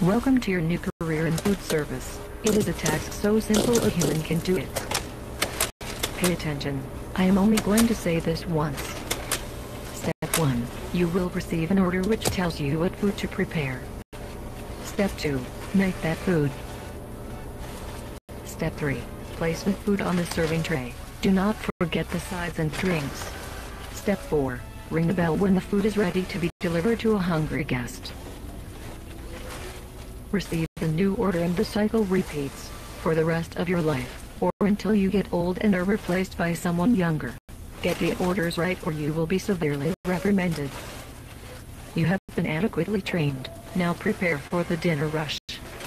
Welcome to your new career in food service. It is a task so simple a human can do it. Pay attention. I am only going to say this once. Step 1. You will receive an order which tells you what food to prepare. Step 2. Make that food. Step 3. Place the food on the serving tray. Do not forget the sides and drinks. Step 4. Ring the bell when the food is ready to be delivered to a hungry guest. Receive the new order and the cycle repeats for the rest of your life, or until you get old and are replaced by someone younger. Get the orders right or you will be severely reprimanded. You have been adequately trained. Now prepare for the dinner rush.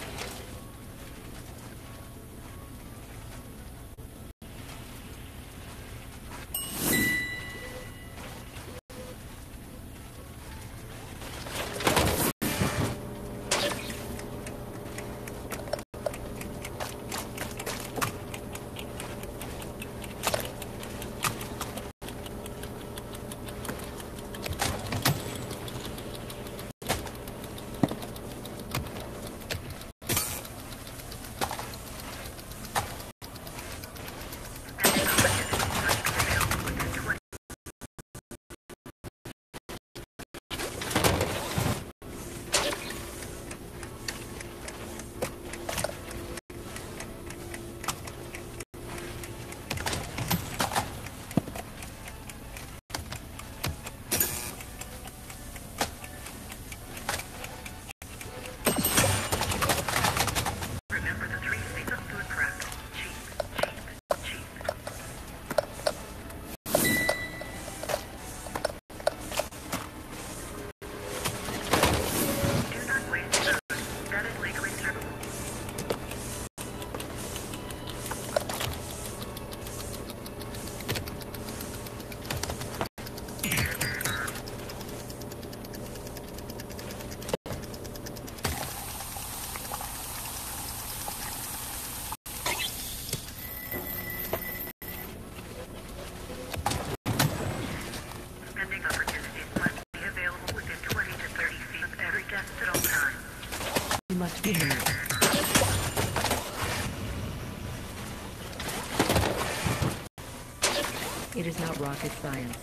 Must be here. It is not rocket science.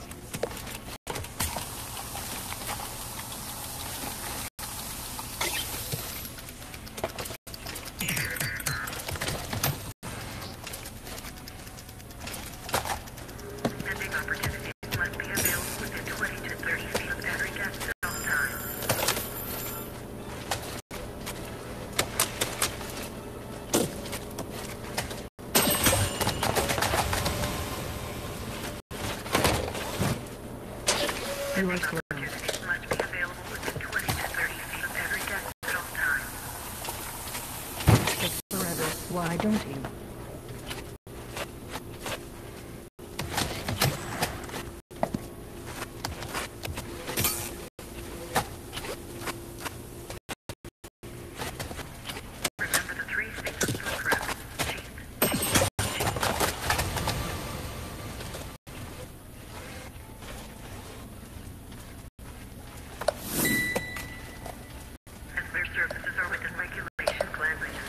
You are slow. Must be available within 20 to 30 feet of every guest at all times. Takes forever. Why don't you? Remember the 3 C's of food prep. Their services are within regulation cleanliness.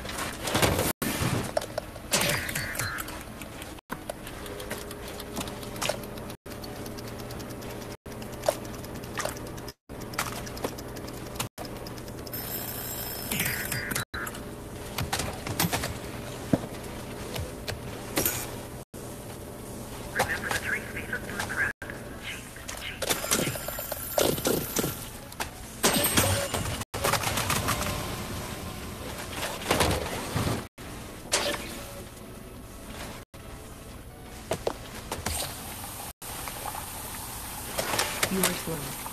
Remember the 3 C's of food prep. You are slow.